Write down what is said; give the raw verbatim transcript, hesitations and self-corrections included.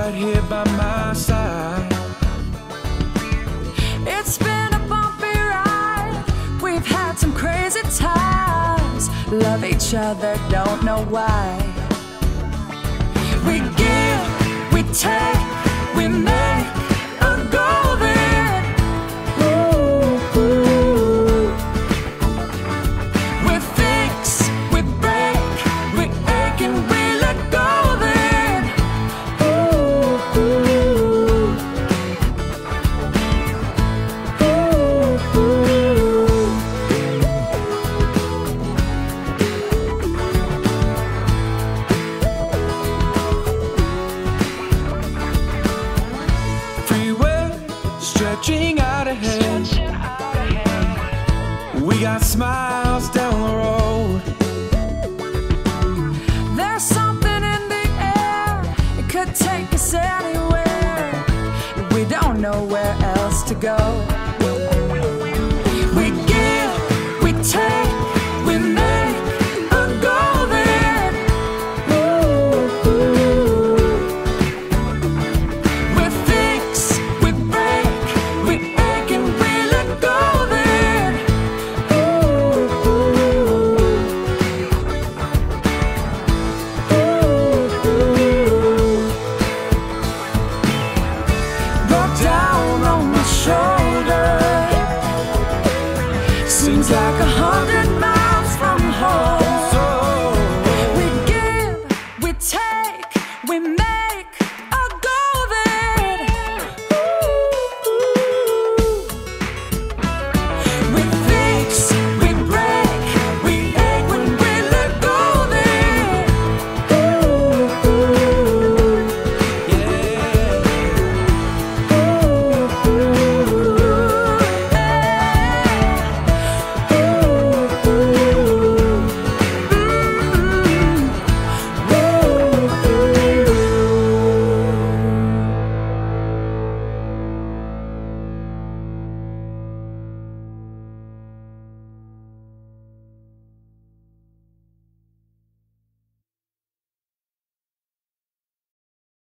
right here by my side. It's been a bumpy ride. We've had some crazy times. Love each other, don't know why. We give, we take, we make a go of it. Ooh, ooh. We fix, we break, we ache and we let go of it. Ooh, ooh. Ooh, ooh. Freeway, stretching out ahead. We got smiles